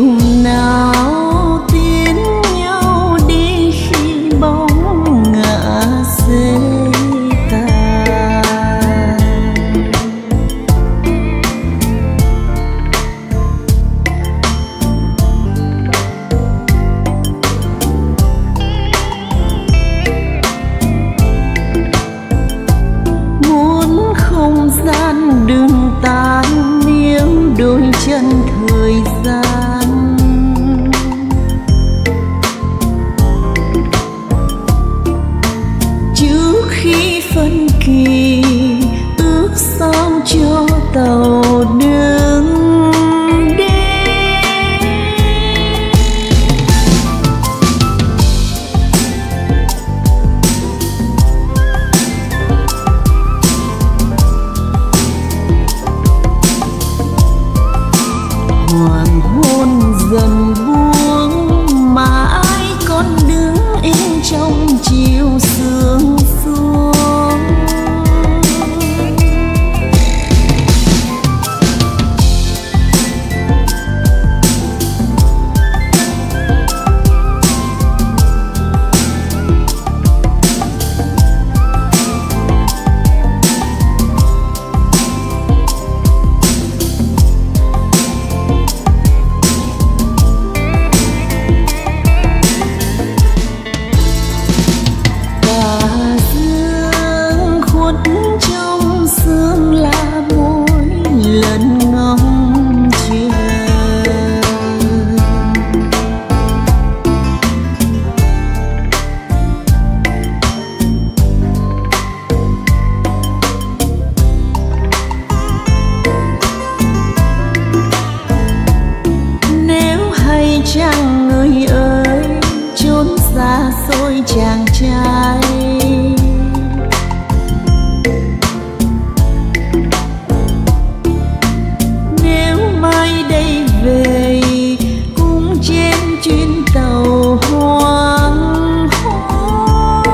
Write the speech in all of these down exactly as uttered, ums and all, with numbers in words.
chiều nào tiến nhau đi khi bóng ngã xế tàn. Muốn không gian đừng tan níu đôi chân thời gian, trước khi phân kỳ ước sao cho tàu đừng đến. Hoàng hôn dần buông mà ai còn đứng yên trong chiều sương xuống. Trong sương lá môi lần ngóng chờ, nếu hay chăng người ơi chốn xa xôi chàng trai, về cũng trên chuyến tàu hoàng hôn.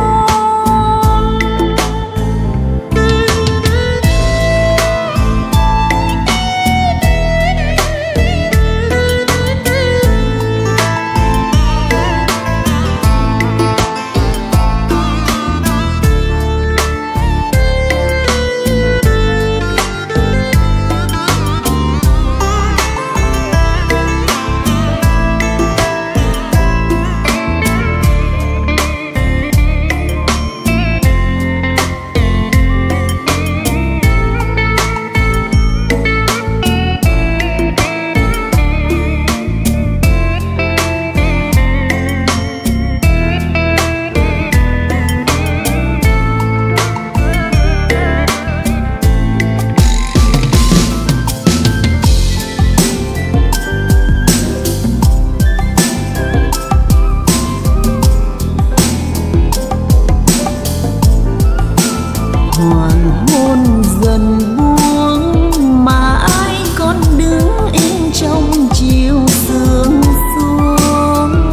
Hoàng hôn dần buông mà ai còn đứng yên trong chiều sương xuống.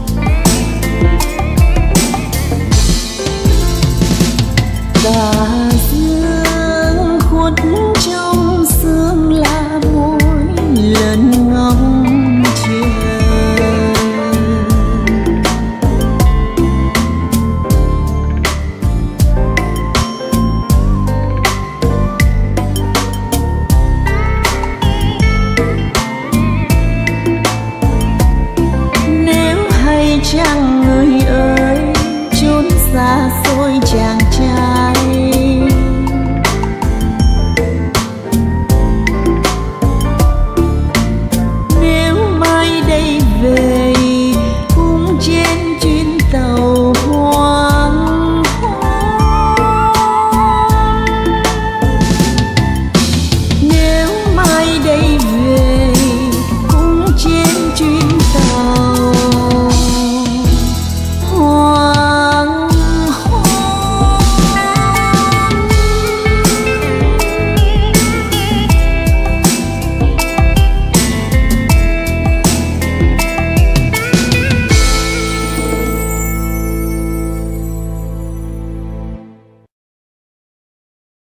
Ta